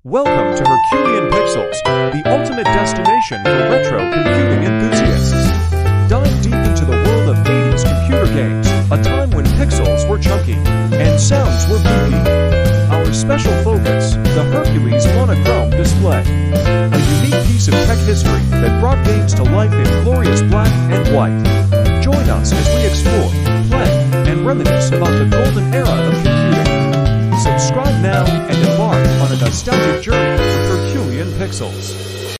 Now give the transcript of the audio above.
Welcome to Herculean Pixels, the ultimate destination for retro computing enthusiasts. Dive deep into the world of 80s computer games, a time when pixels were chunky and sounds were beefy. Our special focus, the Hercules monochrome display. A unique piece of tech history that brought games to life in glorious black and white. Join us as we explore, play, and reminisce about the golden era of computing. Subscribe now and embark on a nostalgic journey with Herculean Pixels.